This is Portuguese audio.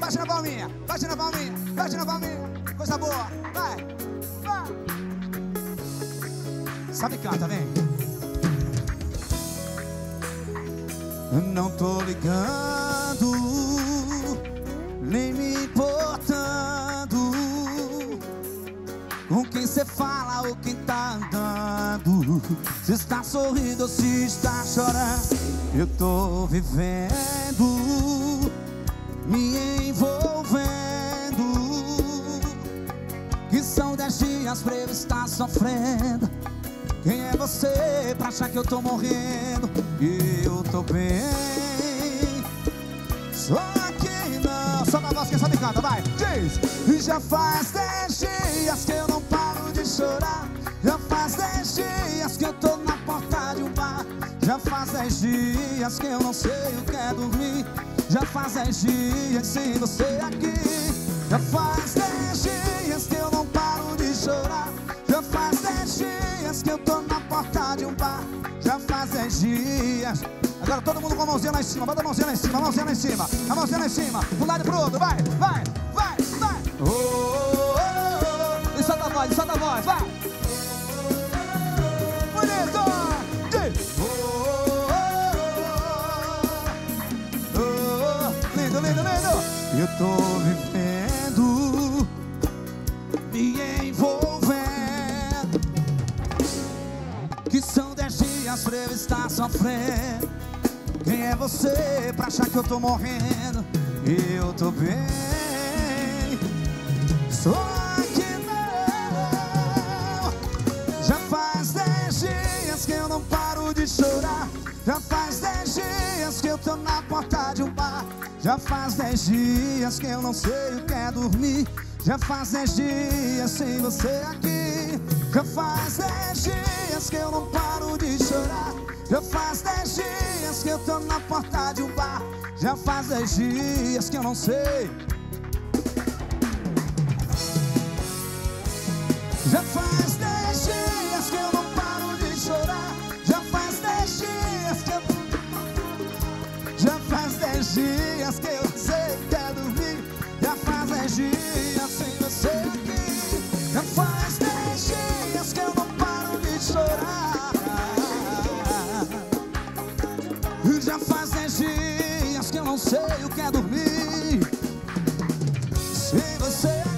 bate na palminha, bate na palminha, bate na palminha. Coisa boa, vai, vai. Sabe canta, vem. Não tô ligando, nem me importando com quem cê fala ou quem tá andando. Se está sorrindo ou se está chorando, eu tô vivendo, me envolvendo. Que são 10 dias pra eu estar sofrendo. Quem é você pra achar que eu tô morrendo? E eu tô bem. Só que não. Só na voz, quem sabe canta, vai. Diz. E já faz 10 dias que eu não paro de chorar. Já faz 10 dias que eu tô na porta de um bar. Já faz 10 dias que eu não sei o que é dormir. Já faz 10 dias sem você aqui. Já faz 10 dias que eu não paro de chorar. Já faz 10 dias que eu tô na porta de um bar. Já faz 10 dias. Agora todo mundo com a mãozinha lá em cima. Bota a mãozinha lá em cima, a mãozinha lá em cima. A mãozinha lá em cima, pro lado e pro outro. Vai, vai, vai, vai. Oh, oh, oh. E solta a voz, vai. Bonito. Oh, oh, oh. Lindo, lindo, lindo. Eu tô vivendo, me envolvendo. Que são 10 dias pra eu estar sofrendo. Quem é você pra achar que eu tô morrendo? Eu tô bem. Só que não. Já faz 10 dias que eu não paro de chorar. Já faz 10 dias que eu tô na porta de um bar. Já faz 10 dias que eu não sei o que é dormir. Já faz 10 dias sem você aqui. Já faz 10 dias que eu não paro de chorar. Já faz 10 dias que eu tô na porta de um bar. Já faz 10 dias que eu não sei. Já faz 10 dias que eu não paro de chorar. Já faz 10 dias que eu... Já faz 10 dias que eu não sei o que é dormir. Já faz 10 dias sem você aqui. Já faz 10 dias que eu não paro de chorar. Já faz 10 dias que eu não sei o que é dormir sem você.